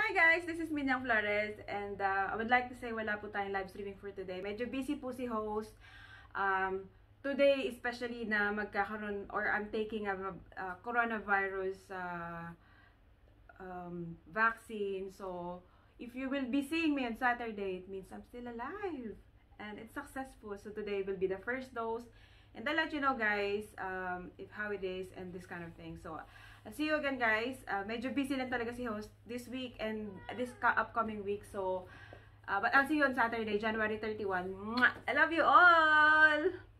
Hi guys, this is Minyang Flores and I would like to say wala po tayong live streaming for today. Medyo busy po si host. Today especially na magkakaroon or I'm taking a coronavirus vaccine. So if you will be seeing me on Saturday, it means I'm still alive and it's successful. So today will be the first dose. And I'll let you know guys if how it is and this kind of thing. So I'll see you again guys. Medyo busy lang talaga si host this week and this upcoming week. So but I'll see you on Saturday, January 31. Mwah! I love you all!